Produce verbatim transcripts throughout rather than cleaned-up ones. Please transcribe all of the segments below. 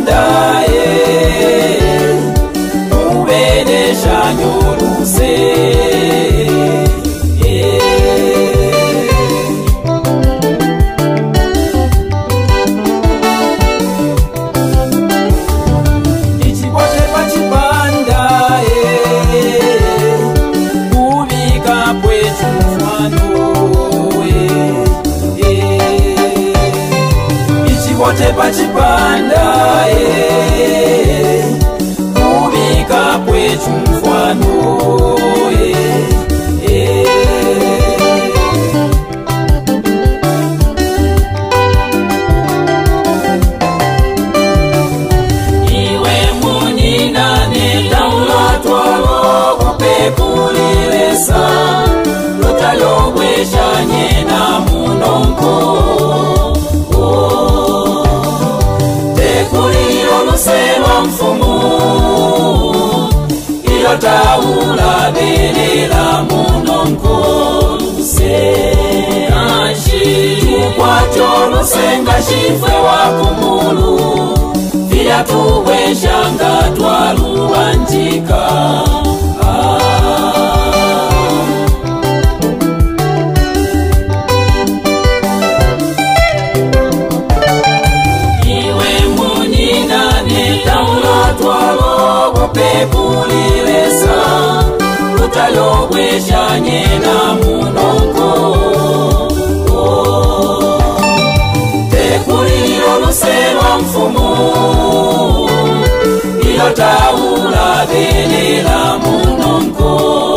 chipanda ubelesha nyoluse ichibote pachipanda kubika pwechumfano ichibote pachipanda kubika pwechumfano iwe munina netaulatwalo kupekulilesa lutalobweshanye na munonko tekulilo luselwa mfumu ilotaula belela munonko lusengashi tukwacho lusenga shifwe wakumulu vila tuweshanga twaluwanjika pepulilesa lutalobweshanye na munonko tekulilo luselwa mfumu ilotaula belela munonko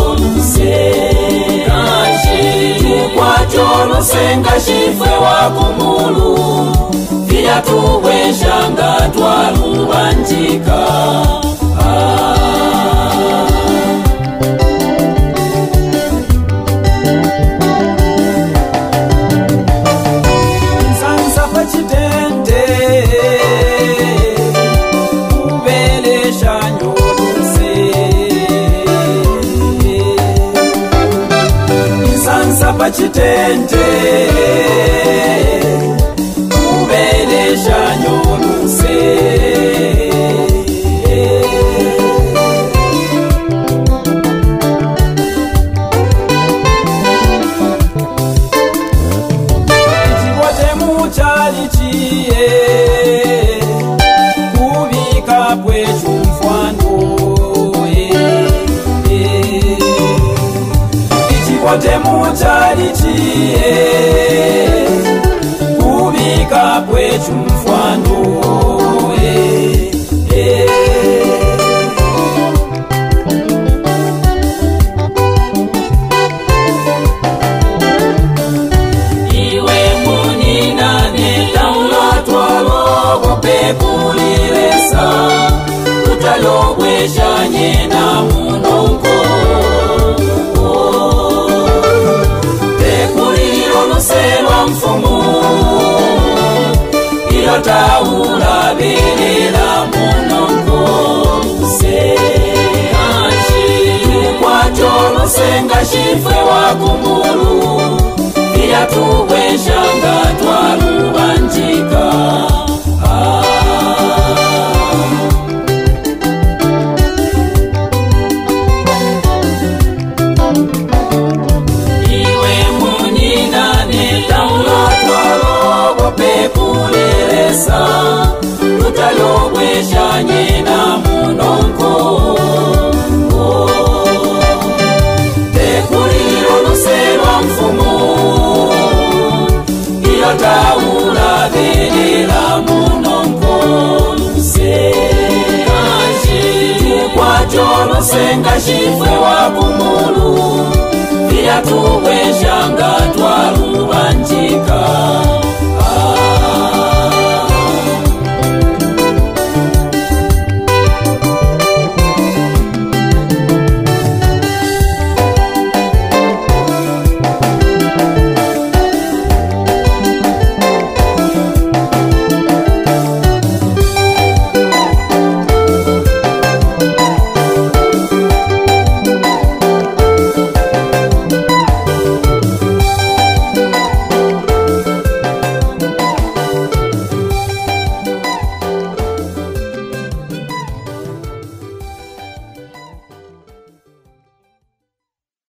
lusengashi tukwacho lusenga shifwe wakumulu vila tuweshanga twaluwanjika Nsansa pachitende ubelesha nyoluse Nsansa pachitende ubelesha nyoluse chalichie kubika pwechumfano ichipote muchalichie kubika pwechumfano pepulilesa lutalobweshanye na munonko tekulilo luselwa mfumu ilotaula belela munonko lusengashi tukwacho lusenga shifwe wakumulu ila tuweshanga twaluwanjika pepulilesa lutalobweshanye na munonko tekulilo luselwa mfumu ilotaula belela munonko lusengashi tukwacho lusenga shifwe wakumulu vila tuweshanga twalu